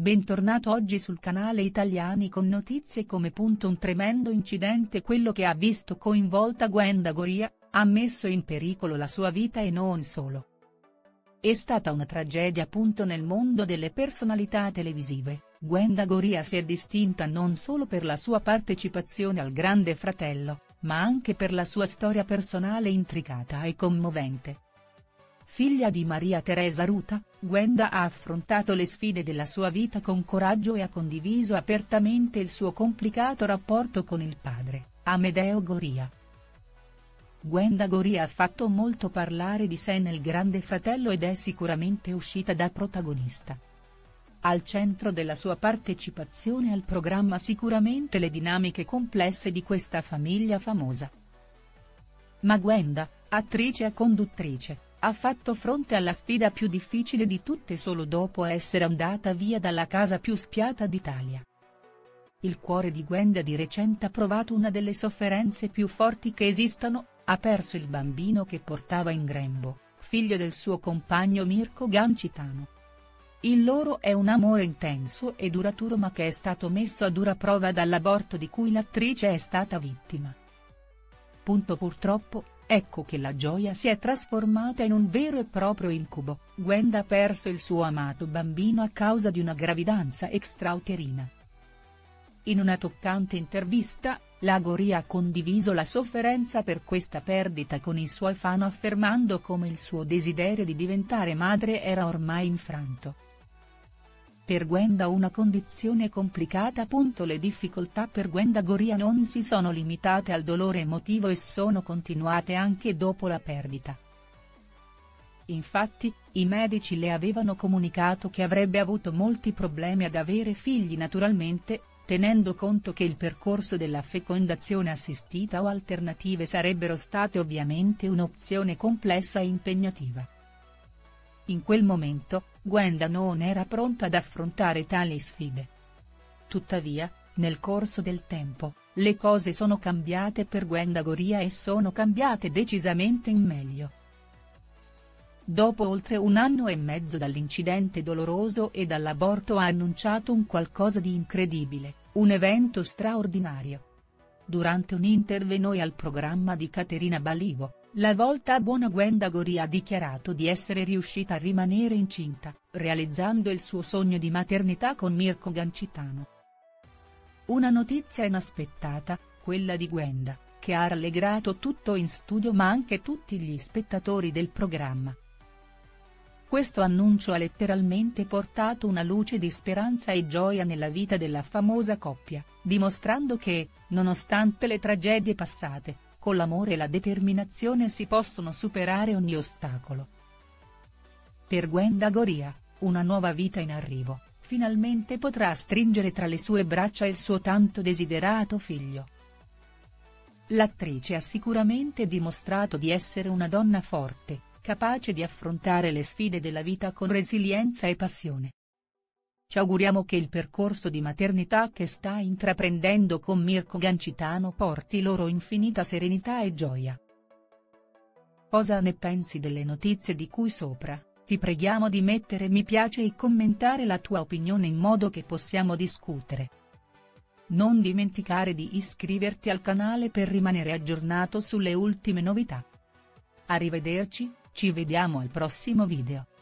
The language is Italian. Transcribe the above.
Bentornato oggi sul canale Italiani con notizie come un tremendo incidente, quello che ha visto coinvolta Gwenda Goria, ha messo in pericolo la sua vita e non solo. È stata una tragedia. Nel mondo delle personalità televisive, Gwenda Goria si è distinta non solo per la sua partecipazione al Grande Fratello, ma anche per la sua storia personale intricata e commovente. Figlia di Maria Teresa Ruta, Gwenda ha affrontato le sfide della sua vita con coraggio e ha condiviso apertamente il suo complicato rapporto con il padre, Amedeo Goria. Gwenda Goria ha fatto molto parlare di sé nel Grande Fratello ed è sicuramente uscita da protagonista. Al centro della sua partecipazione al programma sicuramente le dinamiche complesse di questa famiglia famosa. Ma Gwenda, attrice e conduttrice, ha fatto fronte alla sfida più difficile di tutte solo dopo essere andata via dalla casa più spiata d'Italia. Il cuore di Gwenda di recente ha provato una delle sofferenze più forti che esistano: ha perso il bambino che portava in grembo, figlio del suo compagno Mirko Gancitano. Il loro è un amore intenso e duraturo, ma che è stato messo a dura prova dall'aborto di cui l'attrice è stata vittima. Purtroppo, ecco che la gioia si è trasformata in un vero e proprio incubo. Gwenda ha perso il suo amato bambino a causa di una gravidanza extrauterina. In una toccante intervista, la Goria ha condiviso la sofferenza per questa perdita con i suoi fan, affermando come il suo desiderio di diventare madre era ormai infranto. Per Gwenda una condizione complicata. Le difficoltà per Gwenda Goria non si sono limitate al dolore emotivo e sono continuate anche dopo la perdita. Infatti, i medici le avevano comunicato che avrebbe avuto molti problemi ad avere figli naturalmente, tenendo conto che il percorso della fecondazione assistita o alternative sarebbero state ovviamente un'opzione complessa e impegnativa. In quel momento, Gwenda non era pronta ad affrontare tali sfide. Tuttavia, nel corso del tempo, le cose sono cambiate per Gwenda Goria e sono cambiate decisamente in meglio. Dopo oltre un anno e mezzo dall'incidente doloroso e dall'aborto ha annunciato un qualcosa di incredibile, un evento straordinario. Durante un intervento al programma di Caterina Balivo, La Volta Buona, Gwenda Goria ha dichiarato di essere riuscita a rimanere incinta, realizzando il suo sogno di maternità con Mirko Gancitano. Una notizia inaspettata, quella di Gwenda, che ha rallegrato tutto in studio ma anche tutti gli spettatori del programma. Questo annuncio ha letteralmente portato una luce di speranza e gioia nella vita della famosa coppia, dimostrando che, nonostante le tragedie passate, con l'amore e la determinazione si possono superare ogni ostacolo. Per Gwenda Goria, una nuova vita in arrivo, finalmente potrà stringere tra le sue braccia il suo tanto desiderato figlio. L'attrice ha sicuramente dimostrato di essere una donna forte, capace di affrontare le sfide della vita con resilienza e passione. Ci auguriamo che il percorso di maternità che sta intraprendendo con Mirko Gancitano porti loro infinita serenità e gioia. Cosa ne pensi delle notizie di cui sopra? Ti preghiamo di mettere mi piace e commentare la tua opinione in modo che possiamo discutere. Non dimenticare di iscriverti al canale per rimanere aggiornato sulle ultime novità. Arrivederci, ci vediamo al prossimo video.